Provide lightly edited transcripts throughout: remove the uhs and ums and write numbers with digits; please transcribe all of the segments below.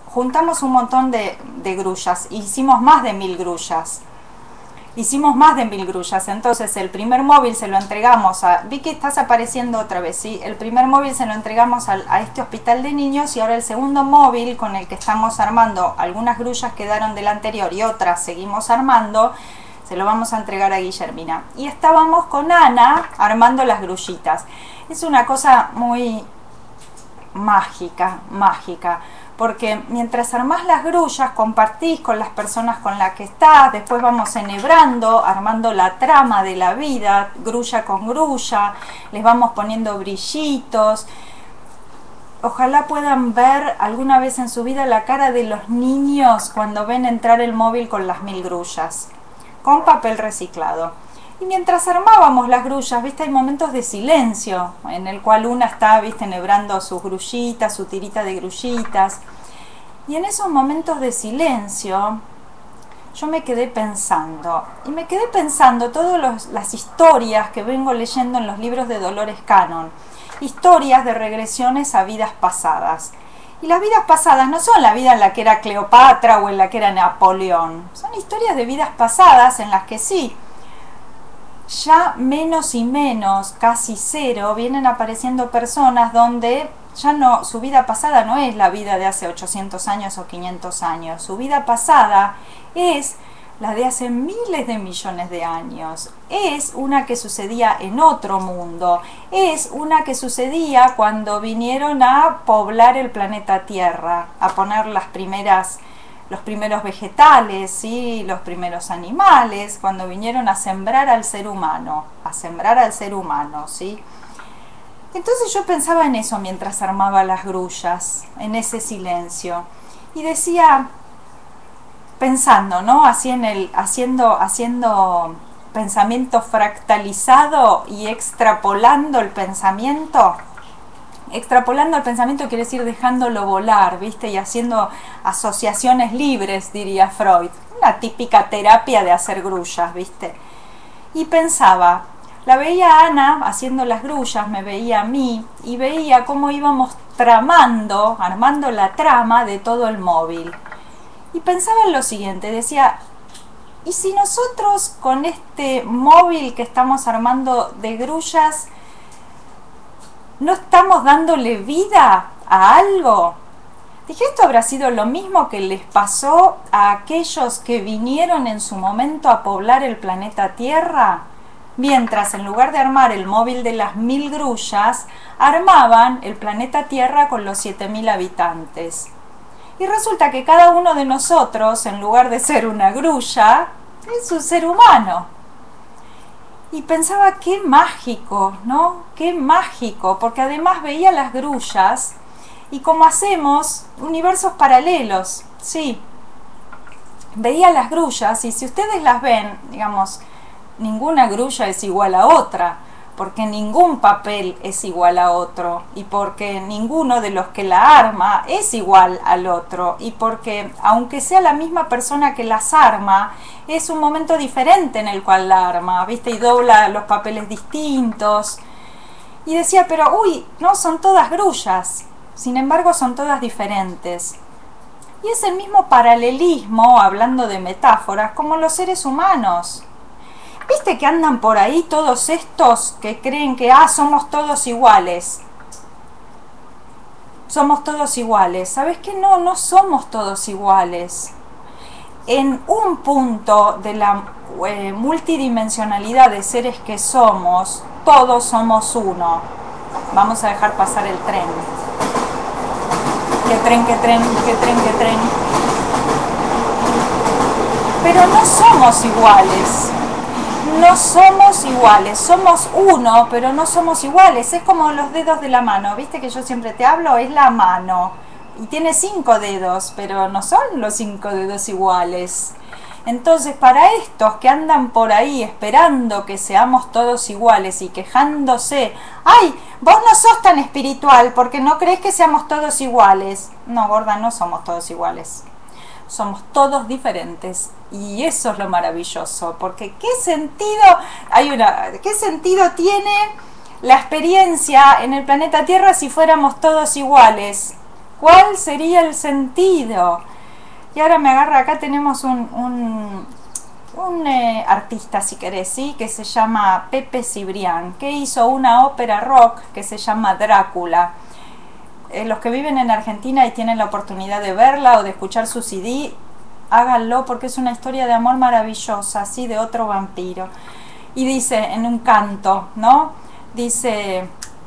juntamos un montón de grullas, hicimos más de 1000 grullas. Hicimos más de 1000 grullas, entonces el primer móvil se lo entregamos a... Vi que estás apareciendo otra vez, ¿sí? El primer móvil se lo entregamos a este hospital de niños y ahora el segundo móvil con el que estamos armando, algunas grullas quedaron del anterior y otras seguimos armando, se lo vamos a entregar a Guillermina. Y estábamos con Ana armando las grullitas. Es una cosa muy mágica, porque mientras armás las grullas compartís con las personas con las que estás, después vamos enhebrando, armando la trama de la vida, grulla con grulla, les vamos poniendo brillitos. Ojalá puedan ver alguna vez en su vida la cara de los niños cuando ven entrar el móvil con las 1000 grullas, con papel reciclado. Y mientras armábamos las grullas, ¿viste? Hay momentos de silencio en el cual una está, ¿viste? Enhebrando sus grullitas, su tirita de grullitas. Y en esos momentos de silencio yo me quedé pensando. Y me quedé pensando todas las historias que vengo leyendo en los libros de Dolores Cannon. Historias de regresiones a vidas pasadas. Y las vidas pasadas no son la vida en la que era Cleopatra o en la que era Napoleón. Son historias de vidas pasadas en las que sí, ya menos y menos, casi cero, vienen apareciendo personas donde ya no, su vida pasada no es la vida de hace 800 años o 500 años, su vida pasada es la de hace miles de millones de años, es una que sucedía en otro mundo, es una que sucedía cuando vinieron a poblar el planeta Tierra, a poner los primeros vegetales, ¿sí? Los primeros animales, cuando vinieron a sembrar al ser humano, ¿sí? Entonces yo pensaba en eso mientras armaba las grullas, en ese silencio, y decía, pensando, ¿no? Así haciendo pensamiento fractalizado y extrapolando el pensamiento. Extrapolando el pensamiento quiere decir dejándolo volar, ¿viste? Y haciendo asociaciones libres, diría Freud. Una típica terapia de hacer grullas, ¿viste? Y pensaba, la veía a Ana haciendo las grullas, me veía a mí, y veía cómo íbamos tramando, armando la trama de todo el móvil. Y pensaba en lo siguiente, decía, ¿y si nosotros con este móvil que estamos armando de grullas no estamos dándole vida a algo? Dije, esto habrá sido lo mismo que les pasó a aquellos que vinieron en su momento a poblar el planeta Tierra, mientras en lugar de armar el móvil de las 1000 grullas, armaban el planeta Tierra con los 7000 habitantes. Y resulta que cada uno de nosotros, en lugar de ser una grulla, es un ser humano. Y pensaba, qué mágico, ¿no? Qué mágico, porque además veía las grullas y como hacemos universos paralelos, sí. Veía las grullas y si ustedes las ven, digamos, ninguna grulla es igual a otra, porque ningún papel es igual a otro y porque ninguno de los que la arma es igual al otro y porque aunque sea la misma persona que las arma, es un momento diferente en el cual la arma, ¿viste? Y dobla los papeles distintos. Y decía, pero uy, no, son todas grullas, sin embargo son todas diferentes. Y es el mismo paralelismo, hablando de metáforas, como los seres humanos. ¿Viste que andan por ahí todos estos que creen que somos todos iguales? Somos todos iguales. ¿Sabes qué? No, no somos todos iguales. En un punto de la multidimensionalidad de seres que somos, todos somos uno. Vamos a dejar pasar el tren. ¡Qué tren, qué tren, qué tren, qué tren! Pero no somos iguales. No somos iguales, somos uno, pero no somos iguales. Es como los dedos de la mano, ¿viste que yo siempre te hablo? Es la mano y tiene 5 dedos, pero no son los 5 dedos iguales. Entonces, para estos que andan por ahí esperando que seamos todos iguales y quejándose, ¡ay! Vos no sos tan espiritual porque no crees que seamos todos iguales. No, gorda, no somos todos iguales. Somos todos diferentes y eso es lo maravilloso, porque ¿qué sentido tiene la experiencia en el planeta Tierra si fuéramos todos iguales? ¿Cuál sería el sentido? Y ahora me agarra, acá tenemos un artista, si querés, ¿sí? Que se llama Pepe Cibrián, que hizo una ópera rock que se llama Drácula. Los que viven en Argentina y tienen la oportunidad de verla o de escuchar su CD, háganlo porque es una historia de amor maravillosa, así, de otro vampiro. Y dice en un canto, ¿no? Dice...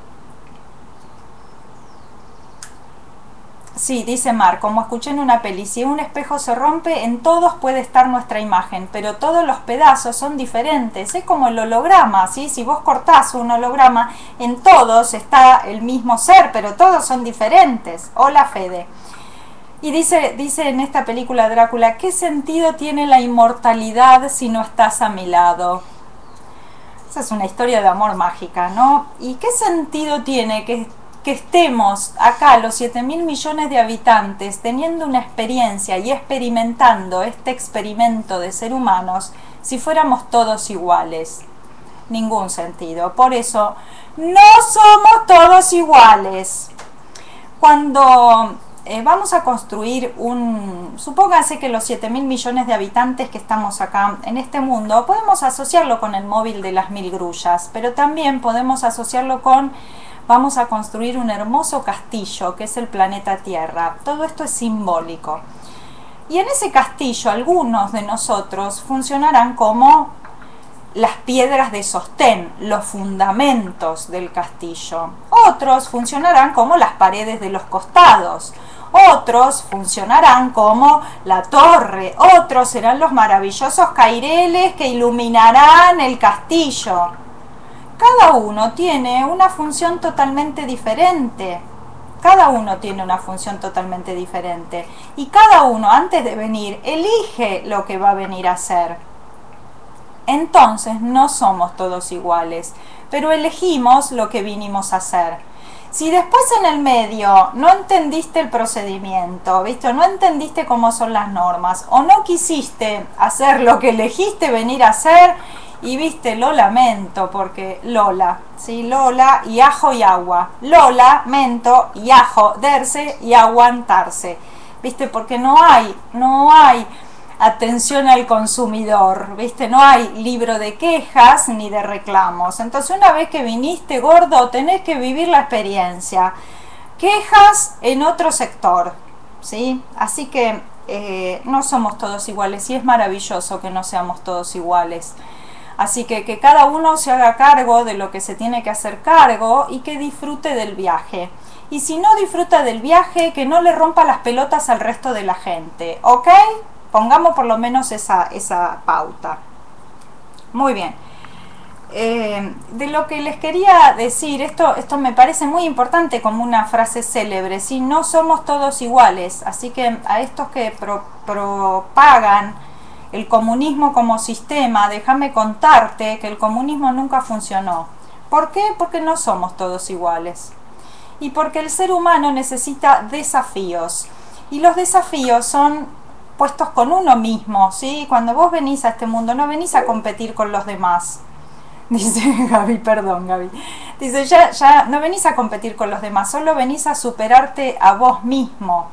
Sí, dice Mar, como escuché en una peli, si un espejo se rompe, en todos puede estar nuestra imagen, pero todos los pedazos son diferentes. Es como el holograma, ¿sí? Si vos cortás un holograma, en todos está el mismo ser, pero todos son diferentes. Hola, Fede. Y dice en esta película Drácula, ¿qué sentido tiene la inmortalidad si no estás a mi lado? Esa es una historia de amor mágica, ¿no? ¿Y qué sentido tiene que estemos acá los 7.000 millones de habitantes teniendo una experiencia y experimentando este experimento de ser humanos si fuéramos todos iguales? Ningún sentido. Por eso, no somos todos iguales. Cuando vamos a construir supóngase que los 7.000 millones de habitantes que estamos acá en este mundo, podemos asociarlo con el móvil de las 1000 grullas, pero también podemos asociarlo con... Vamos a construir un hermoso castillo que es el planeta Tierra. Todo esto es simbólico. Y en ese castillo algunos de nosotros funcionarán como las piedras de sostén, los fundamentos del castillo. Otros funcionarán como las paredes de los costados. Otros funcionarán como la torre. Otros serán los maravillosos caireles que iluminarán el castillo. Cada uno tiene una función totalmente diferente. Cada uno tiene una función totalmente diferente. Y cada uno, antes de venir, elige lo que va a venir a hacer. Entonces, no somos todos iguales, pero elegimos lo que vinimos a hacer. Si después en el medio no entendiste el procedimiento, ¿viste? No entendiste cómo son las normas, o no quisiste hacer lo que elegiste venir a hacer, y viste, lo lamento, porque Lola, ¿sí? Lola y ajo y agua. Lola, mento y ajo, derse y aguantarse. Viste, porque no hay atención al consumidor, viste, no hay libro de quejas ni de reclamos. Entonces, una vez que viniste, gordo, tenés que vivir la experiencia. Quejas en otro sector, ¿sí? Así que no somos todos iguales, y es maravilloso que no seamos todos iguales. Así que cada uno se haga cargo de lo que se tiene que hacer cargo y que disfrute del viaje. Y si no disfruta del viaje, que no le rompa las pelotas al resto de la gente, ¿ok? Pongamos por lo menos esa pauta. Muy bien. De lo que les quería decir, esto me parece muy importante como una frase célebre, ¿sí? No somos todos iguales, así que a estos que propagan el comunismo como sistema, déjame contarte que el comunismo nunca funcionó. ¿Por qué? Porque no somos todos iguales. Y porque el ser humano necesita desafíos. Y los desafíos son puestos con uno mismo, ¿sí? Cuando vos venís a este mundo, no venís a competir con los demás. Dice Gaby, perdón Gaby. Dice, ya no venís a competir con los demás, solo venís a superarte a vos mismo.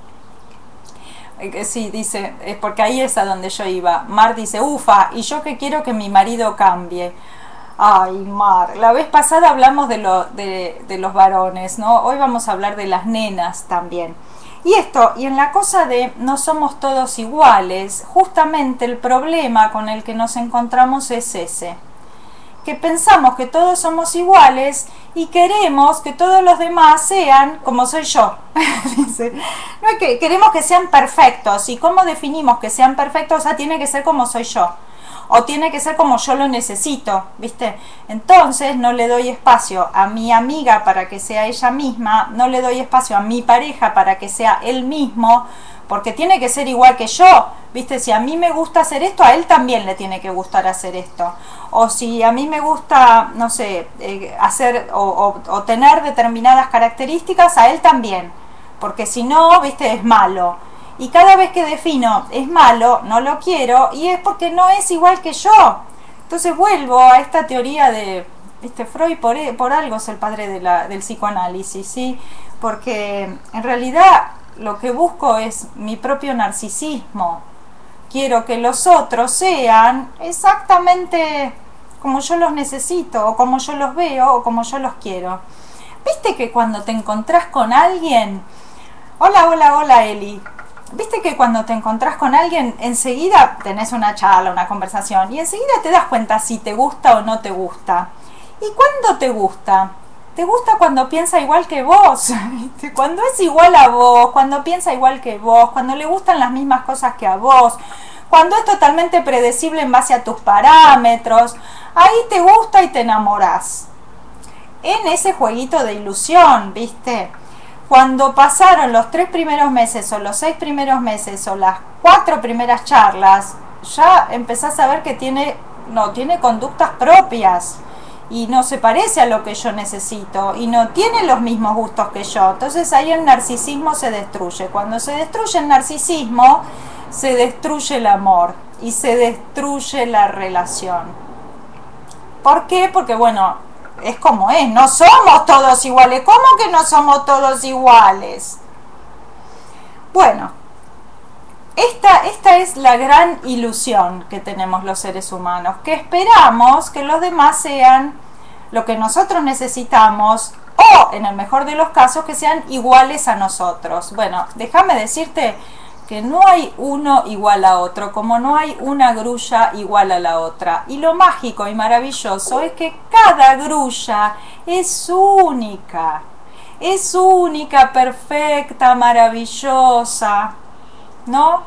Sí, dice, es porque ahí es a donde yo iba. Mar dice, ufa, y yo que quiero que mi marido cambie. Ay, Mar, la vez pasada hablamos de los varones, ¿no? Hoy vamos a hablar de las nenas también. Y en la cosa de no somos todos iguales, justamente el problema con el que nos encontramos es ese. Que pensamos que todos somos iguales y queremos que todos los demás sean como soy yo. Dice, no es que queremos que sean perfectos. ¿Y cómo definimos que sean perfectos? O sea, tiene que ser como soy yo. O tiene que ser como yo lo necesito, ¿viste? Entonces no le doy espacio a mi amiga para que sea ella misma, no le doy espacio a mi pareja para que sea él mismo, porque tiene que ser igual que yo, ¿viste? Si a mí me gusta hacer esto, a él también le tiene que gustar hacer esto. O si a mí me gusta, no sé, hacer o tener determinadas características, a él también. Porque si no, ¿viste? Es malo. Y cada vez que defino es malo, no lo quiero, y es porque no es igual que yo. Entonces vuelvo a esta teoría de, ¿viste? Freud por algo es el padre del psicoanálisis, ¿sí? porque en realidad lo que busco es mi propio narcisismo. Quiero que los otros sean exactamente como yo los necesito, o como yo los veo, o como yo los quiero. ¿Viste que cuando te encontrás con alguien... Hola, hola, hola, Eli. ¿Viste que cuando te encontrás con alguien, enseguida tenés una charla, una conversación, y enseguida te das cuenta si te gusta o no te gusta? ¿Y cuándo te gusta? Te gusta cuando piensa igual que vos, cuando es igual a vos, cuando piensa igual que vos, cuando le gustan las mismas cosas que a vos, cuando es totalmente predecible en base a tus parámetros. Ahí te gusta y te enamorás. En ese jueguito de ilusión, ¿viste? Cuando pasaron los 3 primeros meses o los 6 primeros meses o las 4 primeras charlas, ya empezás a ver que tiene conductas propias y no se parece a lo que yo necesito y no tiene los mismos gustos que yo. Entonces ahí el narcisismo se destruye. Cuando se destruye el narcisismo, se destruye el amor y se destruye la relación. ¿Por qué? Porque bueno, es como es, no somos todos iguales. ¿Cómo que no somos todos iguales? Bueno, esta es la gran ilusión que tenemos los seres humanos, que esperamos que los demás sean lo que nosotros necesitamos, o en el mejor de los casos que sean iguales a nosotros. Bueno, déjame decirte que no hay uno igual a otro, como no hay una grulla igual a la otra. Y lo mágico y maravilloso es que cada grulla es única, perfecta, maravillosa, ¿no?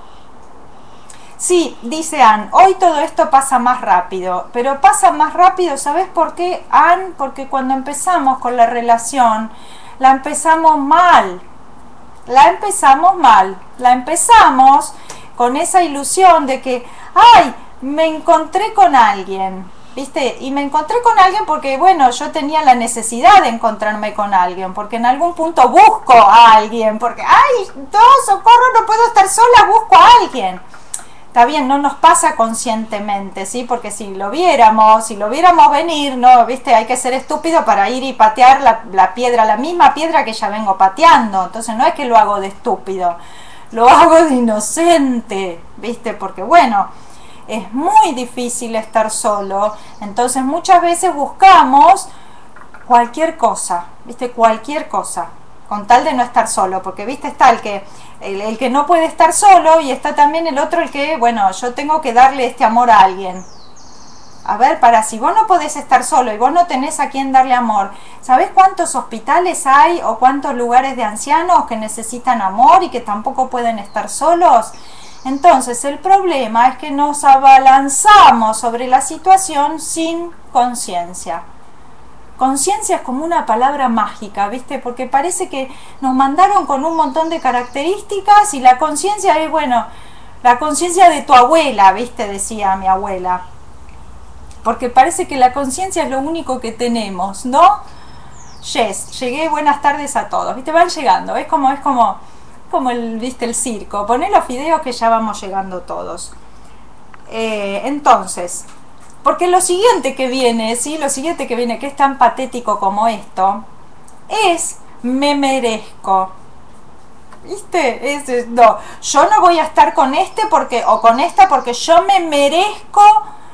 Sí, dice Ann, hoy todo esto pasa más rápido, pero pasa más rápido, ¿sabes por qué, Ann? Porque cuando empezamos con la relación, la empezamos mal. La empezamos con esa ilusión de que, ay, me encontré con alguien, ¿viste? Y me encontré con alguien porque, bueno, yo tenía la necesidad de encontrarme con alguien, porque en algún punto busco a alguien, porque, ay, no, socorro, no puedo estar sola, busco a alguien. Está bien, no nos pasa conscientemente, ¿sí? Porque si lo viéramos venir, ¿no? ¿Viste? Hay que ser estúpido para ir y patear la piedra, la misma piedra que ya vengo pateando. Entonces no es que lo hago de estúpido, lo hago de inocente, ¿viste? Porque bueno, es muy difícil estar solo, entonces muchas veces buscamos cualquier cosa, ¿viste? Cualquier cosa, con tal de no estar solo, porque viste, está el que no puede estar solo y está también el otro, el que, bueno, yo tengo que darle este amor a alguien. A ver, si vos no podés estar solo y vos no tenés a quién darle amor, ¿sabés cuántos hospitales hay o cuántos lugares de ancianos que necesitan amor y que tampoco pueden estar solos? Entonces el problema es que nos abalanzamos sobre la situación sin conciencia. Conciencia es como una palabra mágica, ¿viste? Porque parece que nos mandaron con un montón de características y la conciencia es, bueno, la conciencia de tu abuela, ¿viste? Decía mi abuela. Porque parece que la conciencia es lo único que tenemos, ¿no? Yes, llegué, buenas tardes a todos, ¿viste? Van llegando, es como ¿viste? El circo. Poné los videos que ya vamos llegando todos. Entonces... porque lo siguiente que viene, ¿sí? Lo siguiente que viene, que es tan patético como esto, es me merezco. ¿Viste? No, yo no voy a estar con este porque, o con esta porque yo me merezco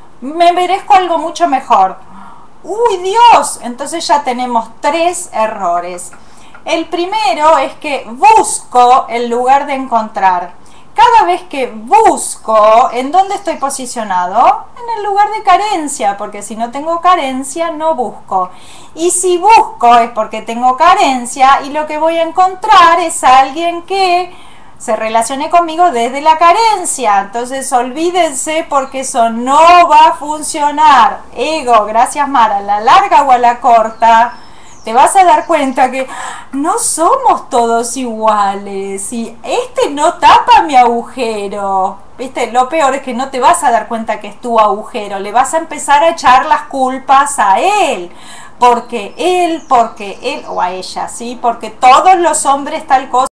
algo mucho mejor. ¡Uy, Dios! Entonces ya tenemos 3 errores. El primero es que busco en lugar de encontrar. Cada vez que busco, ¿en dónde estoy posicionado? En el lugar de carencia, porque si no tengo carencia, no busco. Y si busco es porque tengo carencia y lo que voy a encontrar es alguien que se relacione conmigo desde la carencia. Entonces olvídense porque eso no va a funcionar. Ego, gracias Mara, a la larga o a la corta, te vas a dar cuenta que no somos todos iguales y este no tapa mi agujero. ¿Viste? Lo peor es que no te vas a dar cuenta que es tu agujero, le vas a empezar a echar las culpas a él, porque él, o a ella, ¿sí? Porque todos los hombres tal cosa.